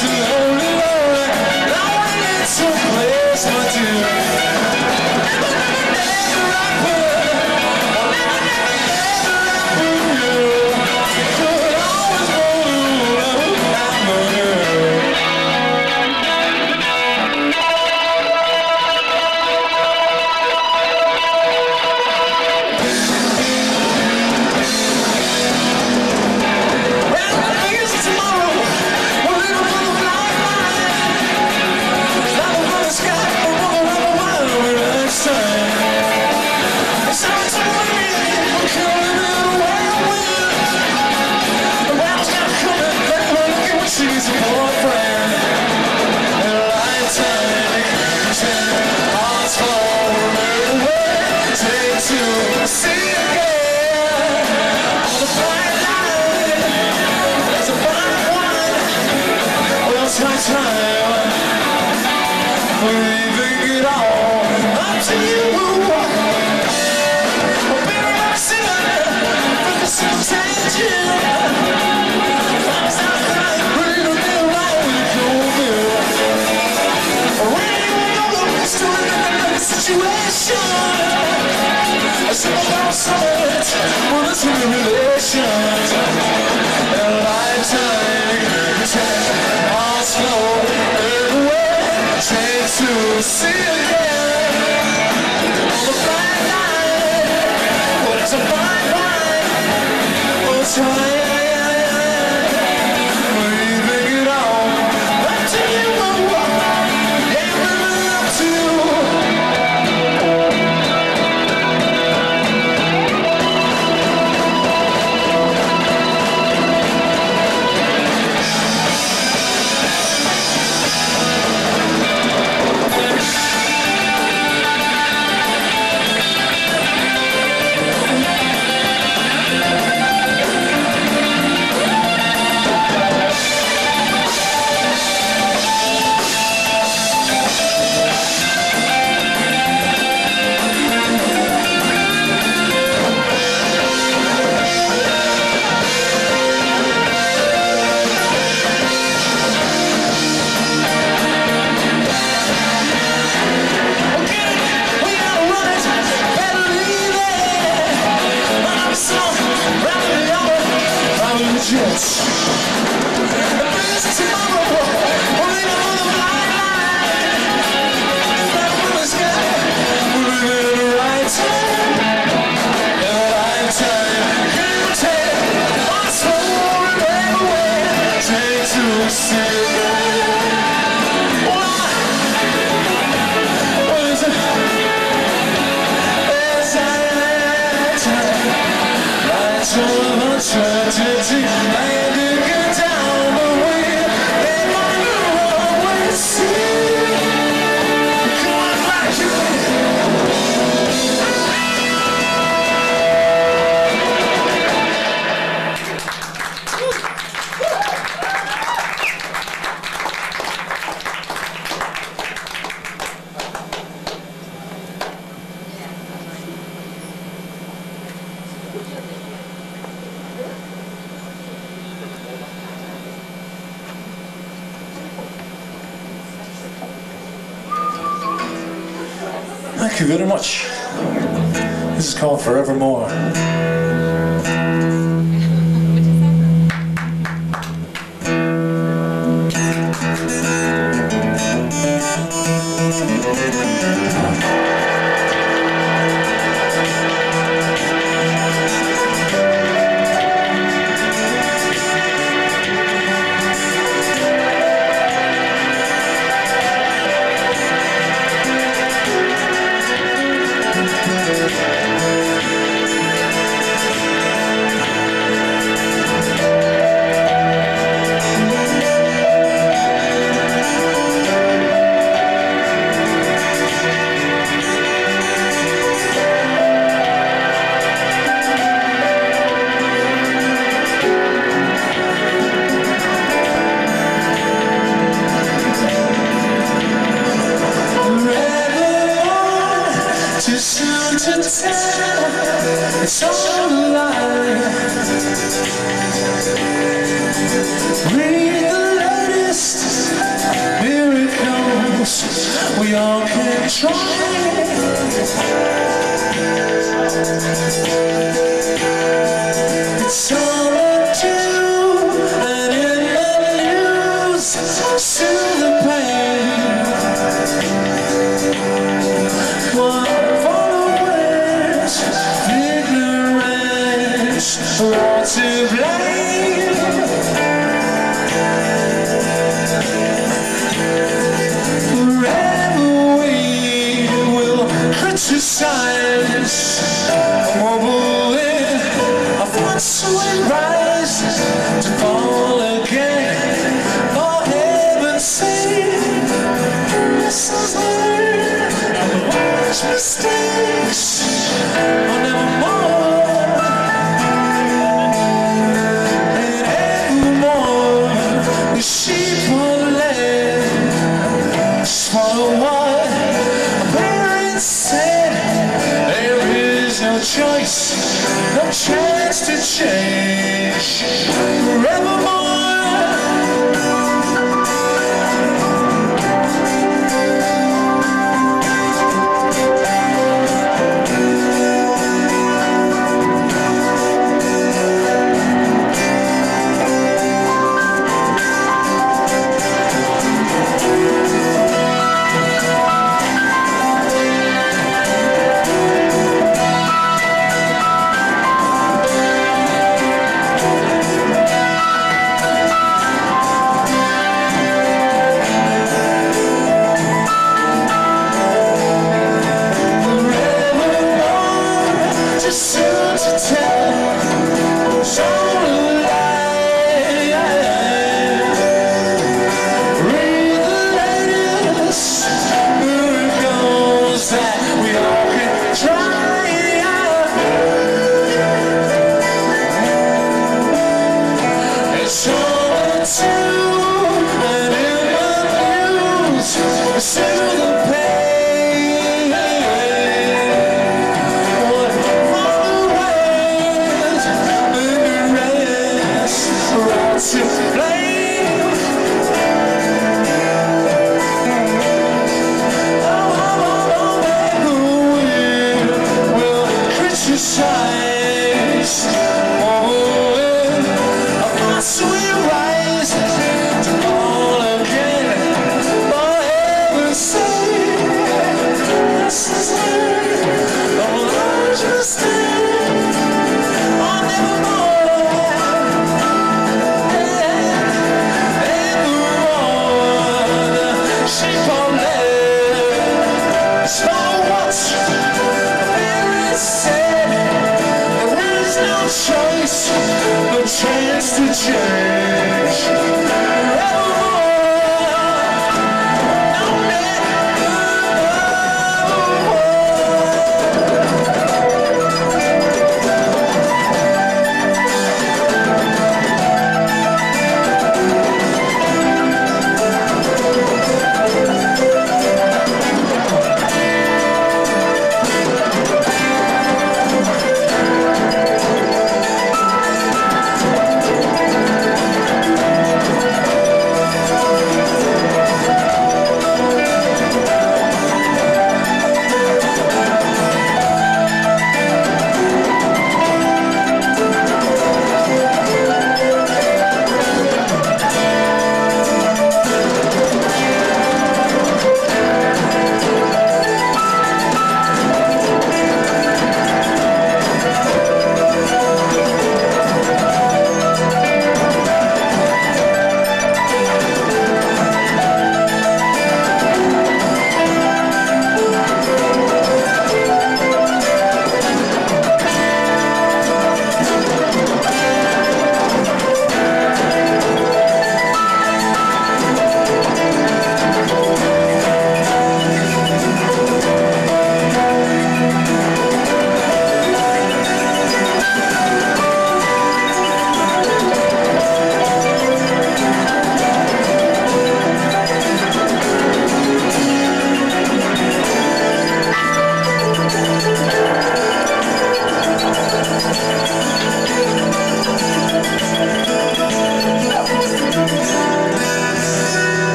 Thank you very much. This is called Forevermore. It's all a lie. Read the latest we all can try. It's all I do, and in the news, soothe the pain. One followers, ignorance, all to blame. Forever we will criticize, mumbling of once we rise to fall again. For heaven's sake, lessons learned, watch mistakes are never more. And evermore the sheep are led, swallow what a parent said. There is no choice, no chance to change forevermore. Say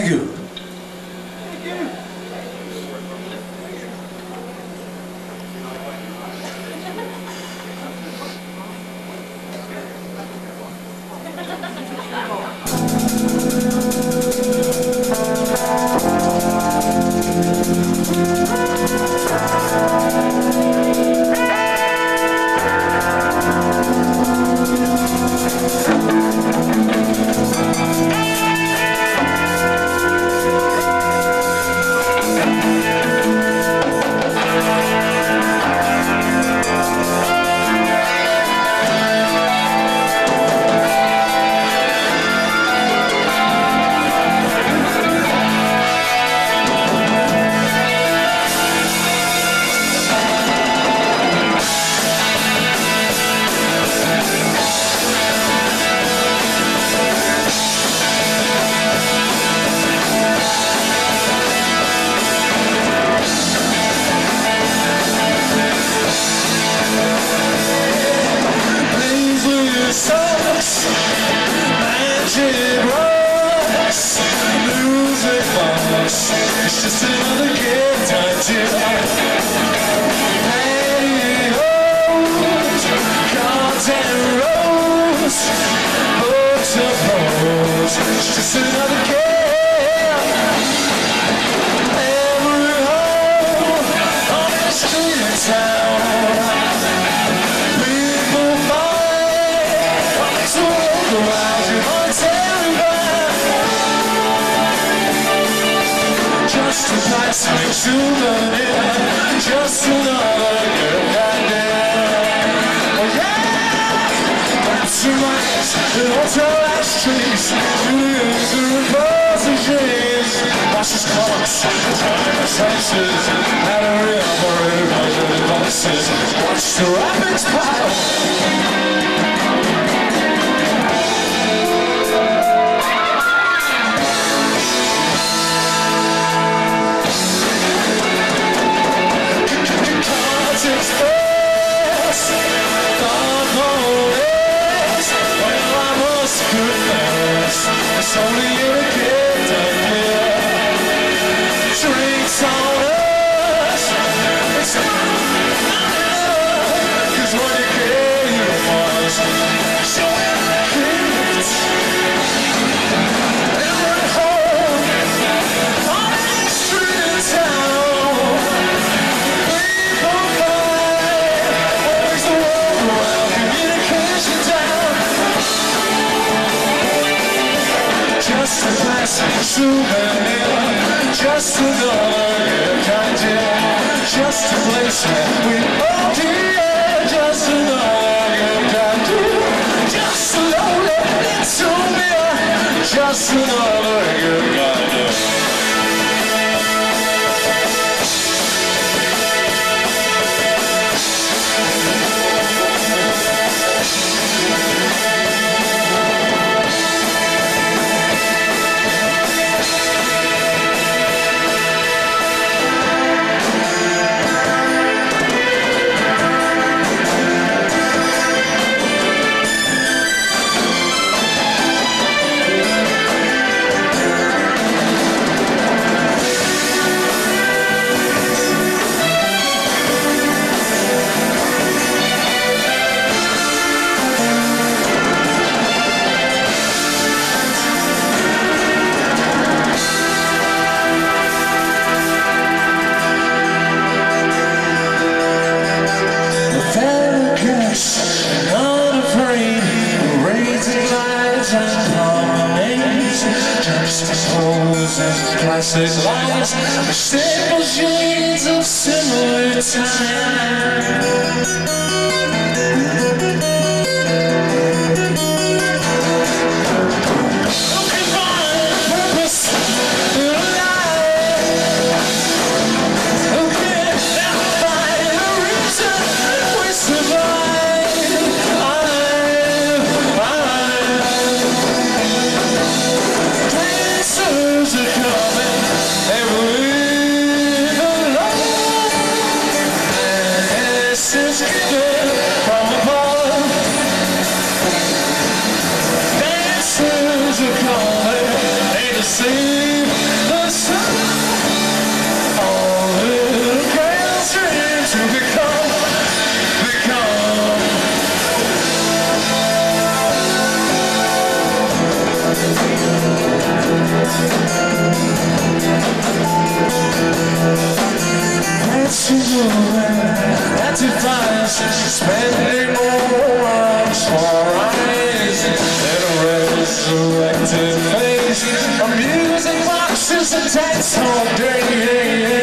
Thank you. It's just another gift I did. Pantyhose, cards and rose, books of prose. It's just another gift. Every home on the street in town, people fight what makes the world go round. You are terrified. Just a plastic souvenir, just another good idea. Oh yeah, that's right, it also has trees, millions of repositories. Watches clocks, time senses, and a real for devices. Watch the rapids pile. It's only you get up here. Drinks on us. It's cause when you get here once, show them the kids. Every home on any street in town, people fight what makes the world go round. Communication down. Just a plastic souvenir, just another gift idea, just a place where we all be, just another gift idea, just a lonely little mirror, just another gift idea. Classic lights, simple shades of similar time. Looking for a purpose in life. Looking to find a reason we survive. Answers are coming. This is given. spending more hours for eyes than a resurrected face. A music box is a dance all day.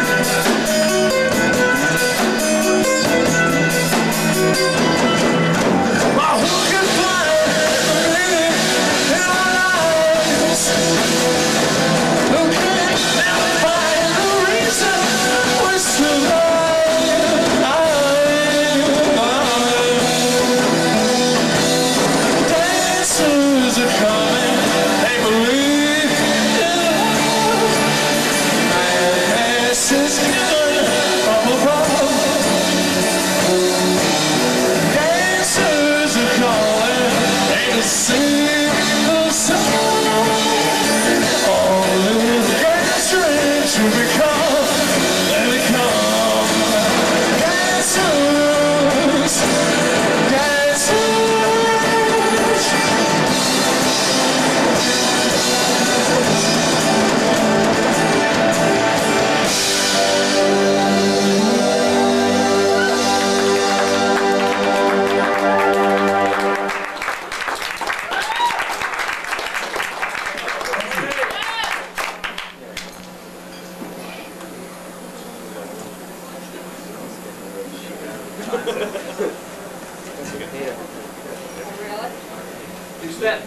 Who's that?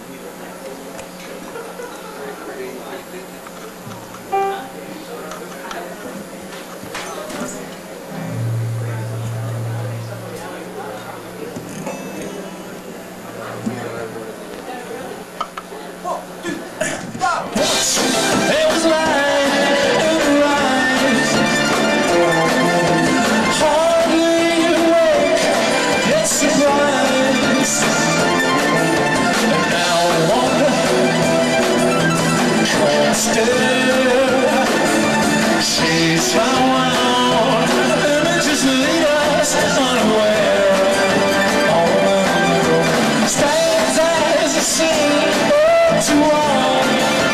She's found images lead us unaware. Stands as a symbol to all.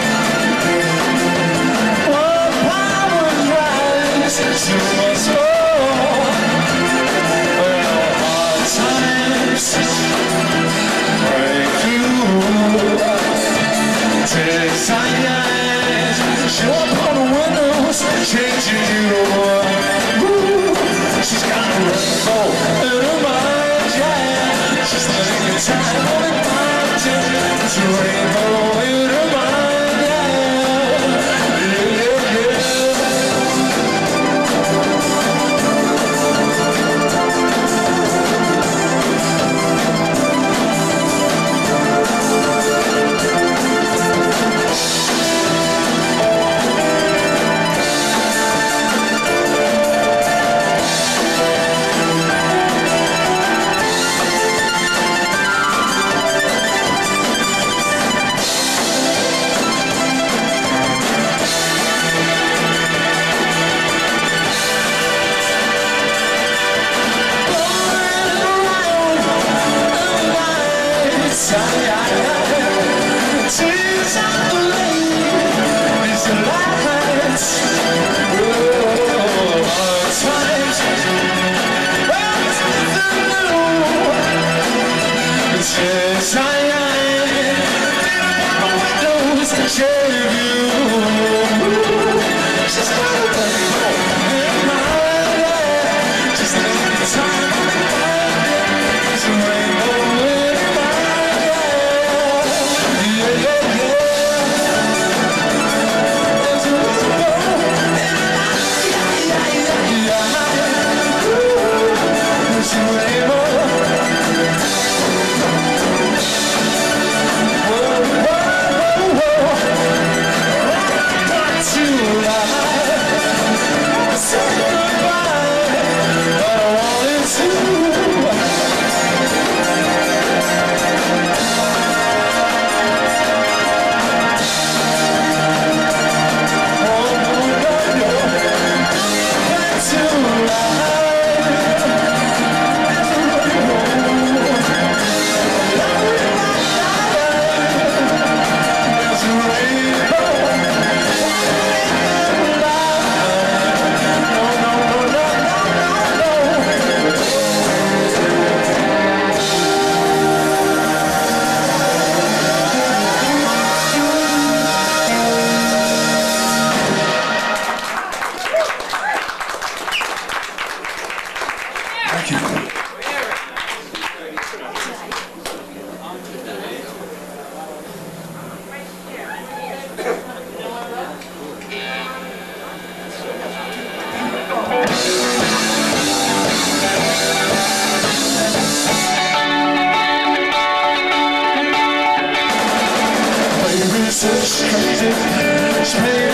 What powers rise to us all. Well, hard times break through. Tears on your eyes, show up on the windows, changing you.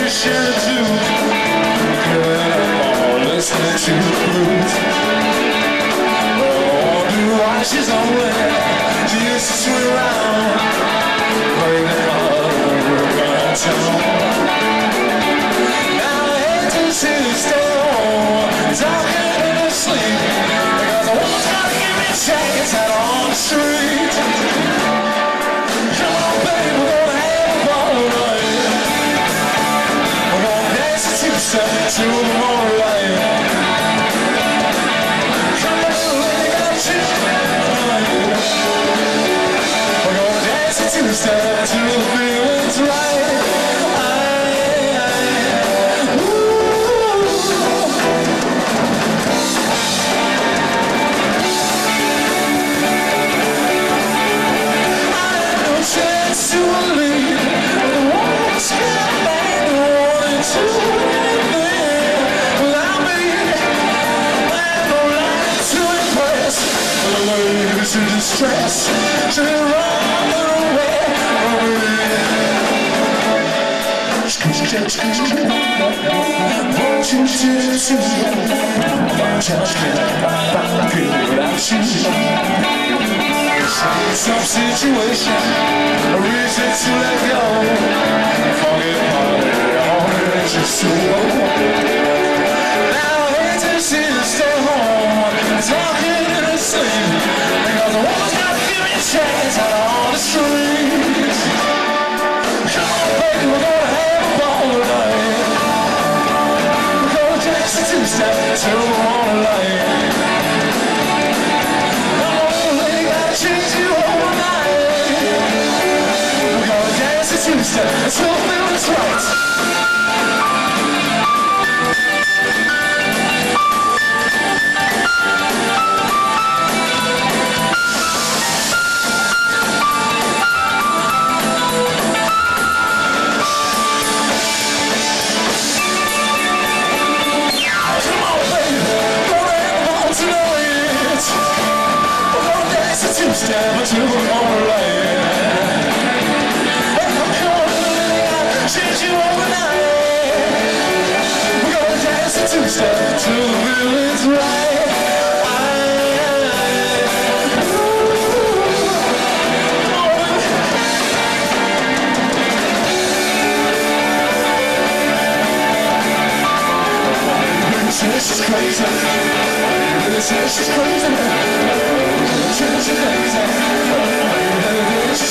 share too. Curling up all listening to the blues. Oh, I wonder why she's always. She used to swing around, playing the hard work on town. Now I hate to see her stay home, talking in her sleep, because a woman's gotta give me a chance out on the street. Come on, baby, we're gonna have a ball tonight. We're gonna dance a two-step till the morning light. Come on, lady, got a chill tonight. We're gonna dance a two-step till the feeling's right. To distress, to run away from me. Won't you just just can't feel without you. Some situation, a reason to let go. Forget all that you're so old. Now I hate to see you stay home, talking in her sleep. Because a woman's gotta give me a chance out on the streets. Come on, baby, we're gonna have a ball tonight. We're gonna dance a two-step till the morning light. Come on, lady, gotta change you overnight. We're gonna dance a two-step till the feeling's right. Step to the morning light. Come on, I'll change you overnight. We're gonna dance a two-step till the feeling's right. She's crazy. She's crazy. She's crazy. She's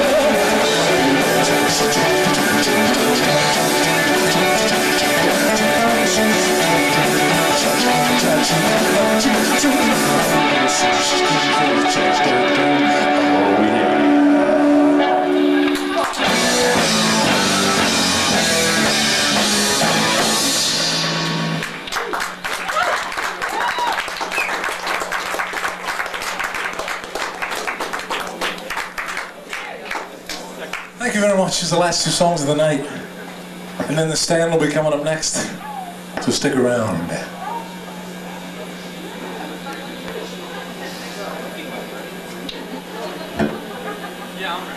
Thank you very much. It's the last two songs of the night. And then the stand will be coming up next. So stick around. Yeah, I'm ready.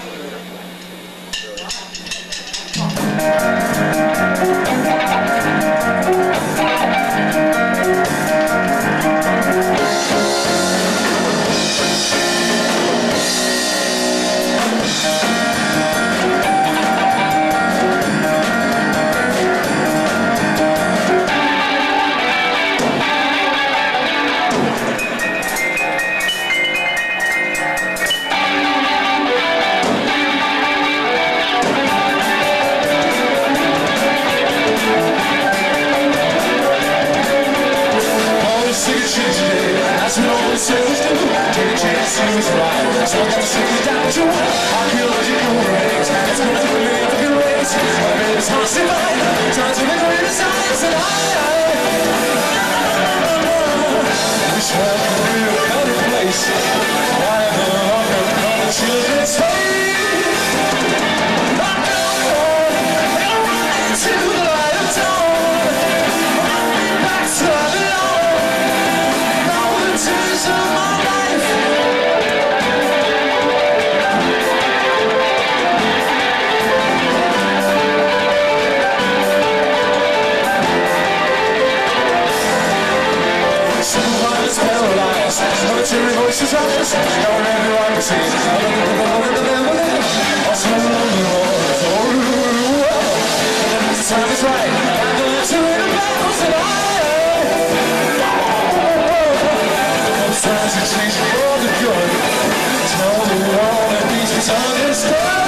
So I'm gonna sing it down to archaeological graves. It's gonna be a fucking race. It's hard to find. Time to make great science and wish I could be a better place. Why the longer the children stay? I'm gonna run into the light of dawn. Back to the Lord. All the tears of my life. tries, going everywhere I can see. Also, the time is right, I'm going to win the battles that sometimes it changes for the good. Tell the world that needs to understand.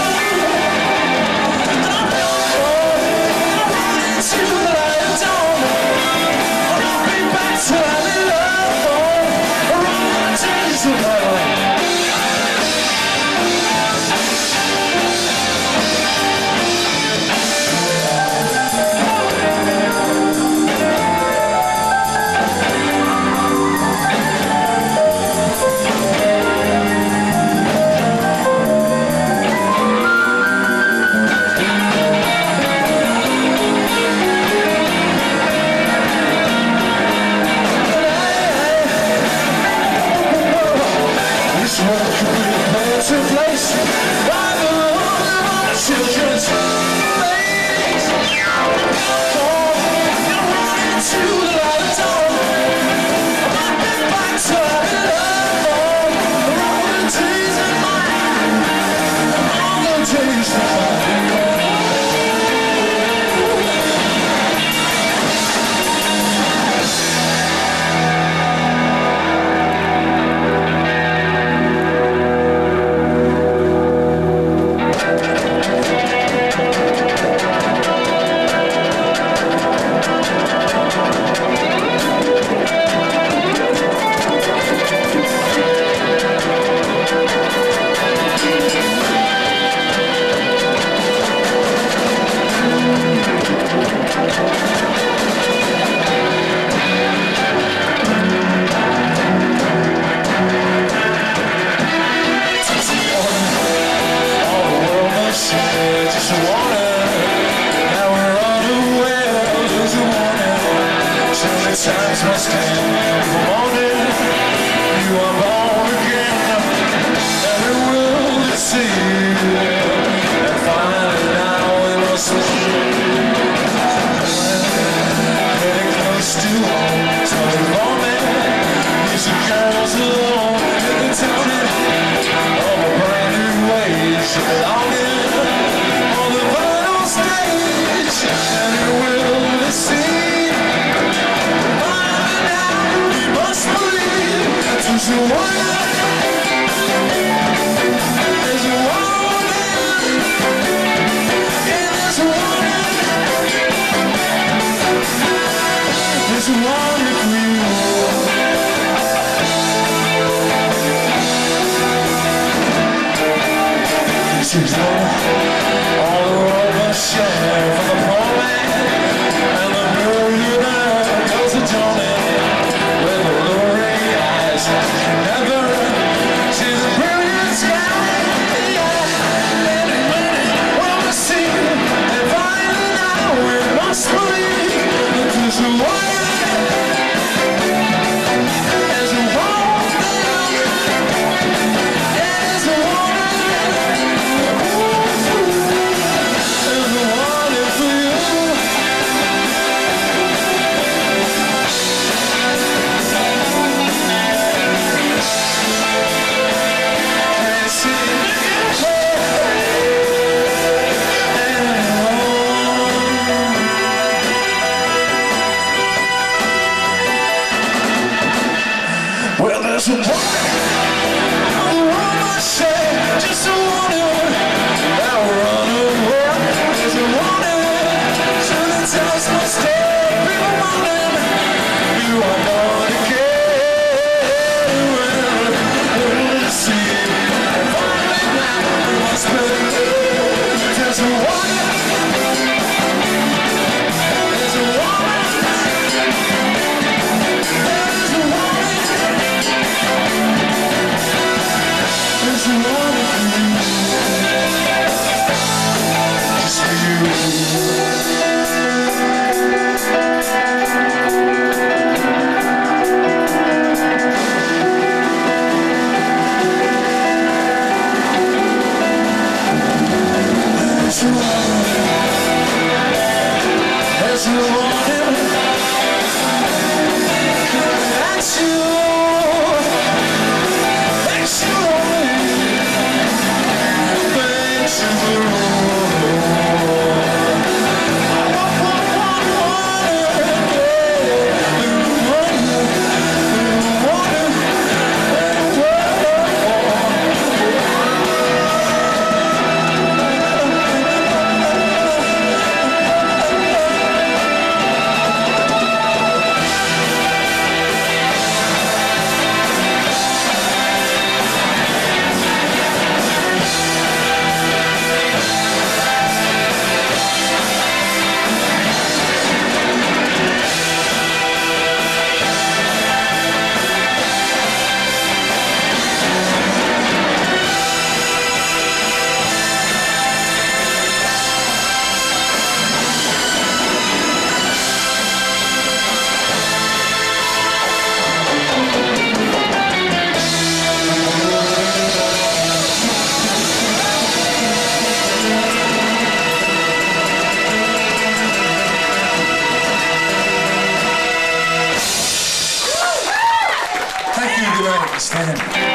Stand up.